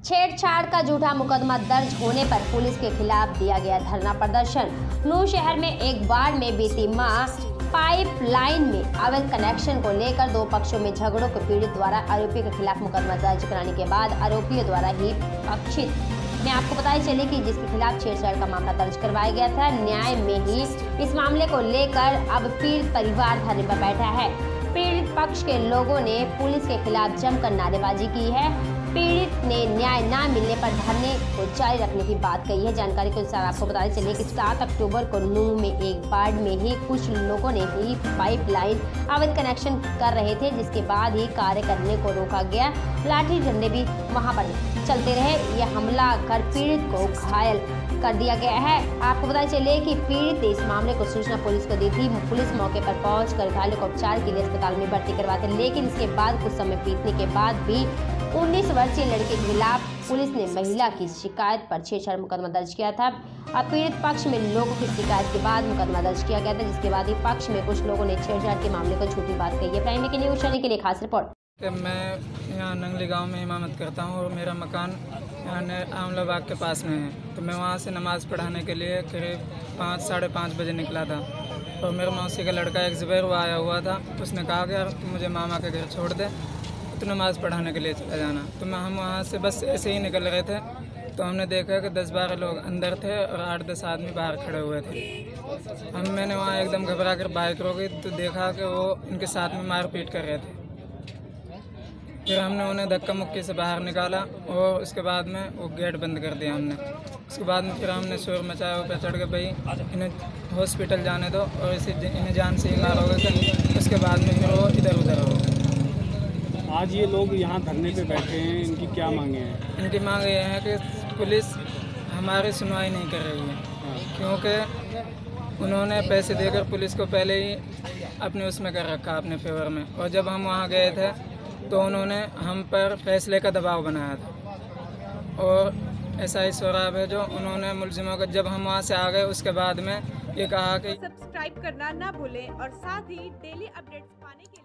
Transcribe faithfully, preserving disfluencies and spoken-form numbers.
छेड़छाड़ का झूठा मुकदमा दर्ज होने पर पुलिस के खिलाफ दिया गया धरना प्रदर्शन। नूरशहर में एक वार्ड में बीती माह पाइपलाइन में अवैध कनेक्शन को लेकर दो पक्षों में झगड़ों के पीड़ित द्वारा आरोपी के खिलाफ मुकदमा दर्ज कराने के बाद आरोपियों द्वारा ही पक्षित में आपको बताया चले कि जिसके खिलाफ छेड़छाड़ का मामला दर्ज करवाया गया था, न्याय में ही इस मामले को लेकर अब पीड़ित परिवार धरने पर बैठा है। पीड़ित पक्ष के लोगों ने पुलिस के खिलाफ जमकर नारेबाजी की है। पीड़ित ने न्याय न मिलने पर धरने को जारी रखने की बात कही है। जानकारी के अनुसार आपको बताते चले कि सात अक्टूबर को नूह में एक वार्ड में ही कुछ लोगों ने ही पाइपलाइन अवैध कनेक्शन कर रहे थे, जिसके बाद ही कार्य करने को रोका गया। लाठी डंडे भी वहां पर चलते रहे। यह हमला कर पीड़ित को घायल कर दिया गया है। आपको बताया चले कि पीड़ित ने इस मामले को सूचना पुलिस को दी थी। पुलिस मौके पर पहुंचकर घायलों को उपचार के लिए अस्पताल में भर्ती करवाते, लेकिन इसके बाद कुछ समय बीतने के बाद भी उन्नीस वर्षीय लड़के के खिलाफ पुलिस ने महिला की शिकायत पर छेड़छाड़ मुकदमा दर्ज किया था। अब पीड़ित पक्ष में लोगों की शिकायत के बाद मुकदमा दर्ज किया गया था, जिसके बाद ही पक्ष में कुछ लोगों ने छेड़छाड़ के मामले को झूठी बात कही है। प्राइम की न्यूज चैनल के लिए खास रिपोर्ट। मैं यहाँ नंगली गांव में इमामत करता हूँ और मेरा मकान यहाँ आमला बाग के पास में है। तो मैं वहाँ से नमाज़ पढ़ाने के लिए करीब पाँच साढ़े पाँच बजे निकला था और मेरे मौसी का लड़का एक ज़ुबैर वो आया हुआ था। उसने कहा कि यार तुम मुझे मामा के घर छोड़ दे, तो नमाज़ पढ़ाने के लिए चला जाना। तो मैं हम वहाँ से बस ऐसे ही निकल रहे थे तो हमने देखा कि दस बारह लोग अंदर थे और आठ दस आदमी बाहर खड़े हुए थे। हम मैंने वहाँ एकदम घबरा कर बाइक रोकी तो देखा कि वो उनके साथ में मारपीट कर रहे थे। फिर हमने उन्हें धक्का मुक्की से बाहर निकाला और उसके बाद में वो गेट बंद कर दिया हमने। उसके बाद में फिर हमने शोर मचाया ऊपर चढ़ के, भाई इन्हें हॉस्पिटल जाने दो और इसे इन्हें जान से ही मारोगे। तो उसके बाद में फिर वो इधर उधर हो। आज ये लोग यहाँ धरने पे बैठे हैं, इनकी क्या मांगे हैं? इनकी मांग ये है कि पुलिस हमारी सुनवाई नहीं कर रही है, क्योंकि उन्होंने पैसे देकर पुलिस को पहले ही अपने उसमें कर रखा, अपने फेवर में। और जब हम वहाँ गए थे तो उन्होंने हम पर फैसले का दबाव बनाया था और ऐसा ही शराब है जो उन्होंने मुलजिमों का, जब हम वहाँ से आ गए उसके बाद में ये कहा कि सब्सक्राइब करना ना भूलें और साथ ही डेली अपडेट्स पाने के लिए